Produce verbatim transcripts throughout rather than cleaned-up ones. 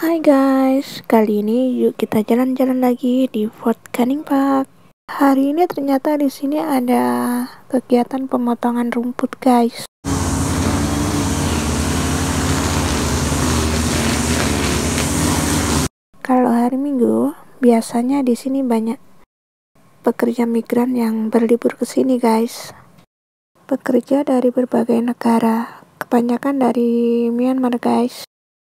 Hai guys, kali ini yuk kita jalan-jalan lagi di Fort Canning Park. Hari ini ternyata di sini ada kegiatan pemotongan rumput guys. Kalau hari Minggu, biasanya di sini banyak pekerja migran yang berlibur ke sini guys. Pekerja dari berbagai negara, kebanyakan dari Myanmar guys.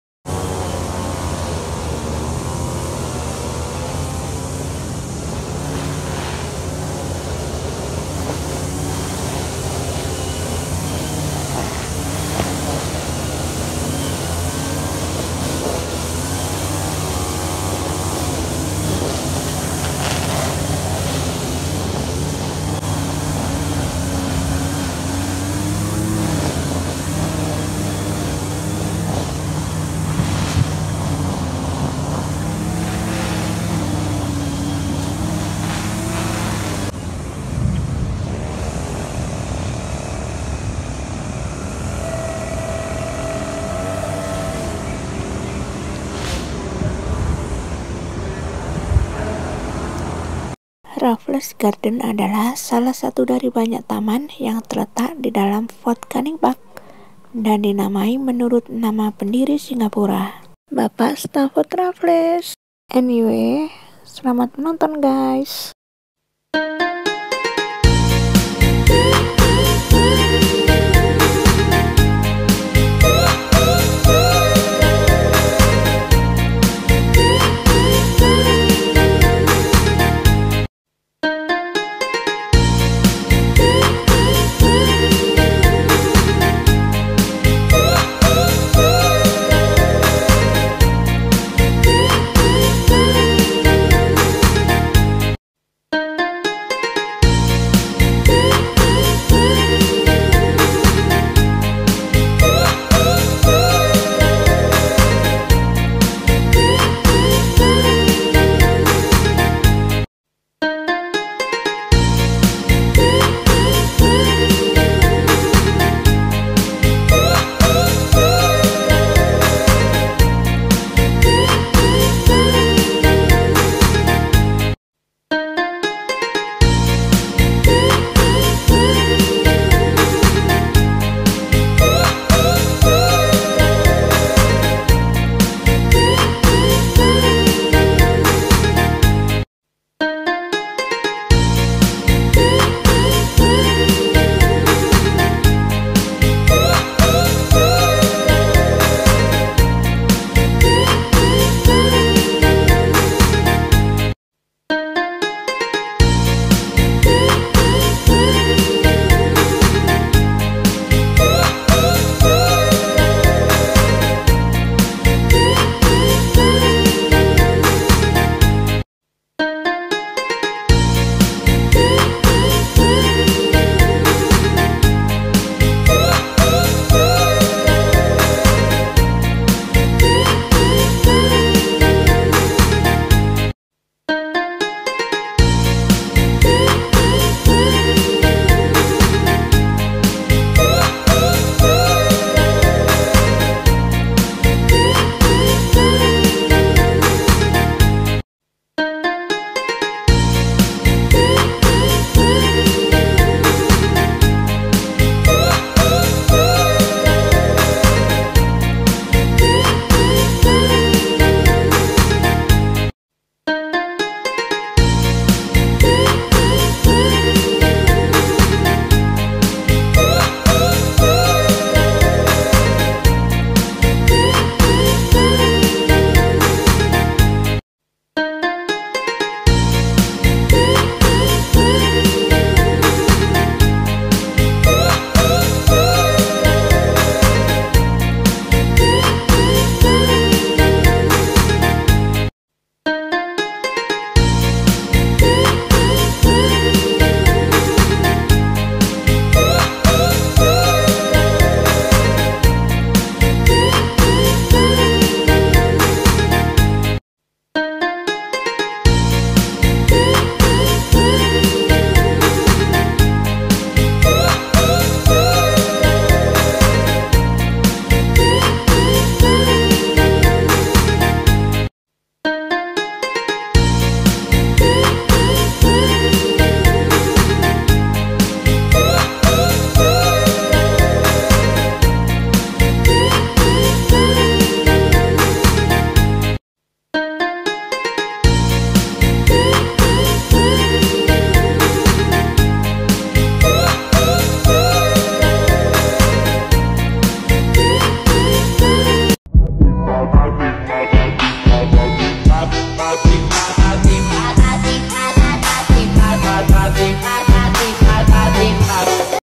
Raffles Garden adalah salah satu dari banyak taman yang terletak di dalam Fort Canning Park dan dinamai menurut nama pendiri Singapura, Bapak Stafford Raffles. Anyway, selamat menonton guys.